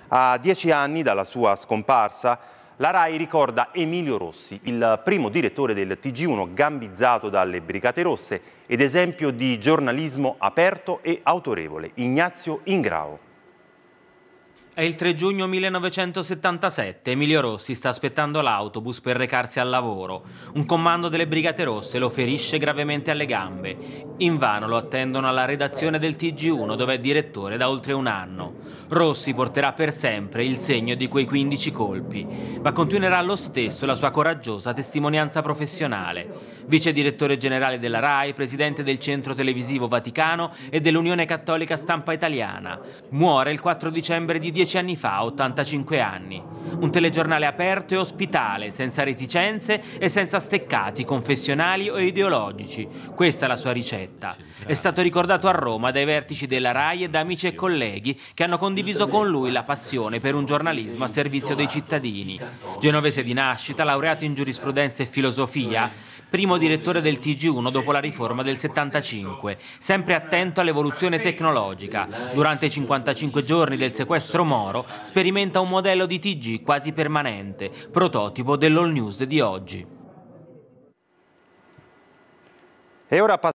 A 10 anni dalla sua scomparsa, la RAI ricorda Emilio Rossi, il primo direttore del TG1 gambizzato dalle Brigate Rosse ed esempio di giornalismo aperto e autorevole, Ignazio Ingrao. È il 3 giugno 1977, Emilio Rossi sta aspettando l'autobus per recarsi al lavoro. Un comando delle Brigate Rosse lo ferisce gravemente alle gambe. Invano lo attendono alla redazione del TG1, dove è direttore da oltre un anno. Rossi porterà per sempre il segno di quei 15 colpi, ma continuerà lo stesso la sua coraggiosa testimonianza professionale. Vice direttore generale della RAI, presidente del Centro Televisivo Vaticano e dell'Unione Cattolica Stampa Italiana. Muore il 4 dicembre di 10 anni fa, a 85 anni. Un telegiornale aperto e ospitale, senza reticenze e senza steccati confessionali o ideologici. Questa è la sua ricetta. È stato ricordato a Roma dai vertici della RAI e da amici e colleghi che hanno condiviso con lui la passione per un giornalismo a servizio dei cittadini. Genovese di nascita, laureato in giurisprudenza e filosofia, primo direttore del TG1 dopo la riforma del 75, sempre attento all'evoluzione tecnologica. Durante i 55 giorni del sequestro Moro sperimenta un modello di TG quasi permanente, prototipo dell'all news di oggi. E ora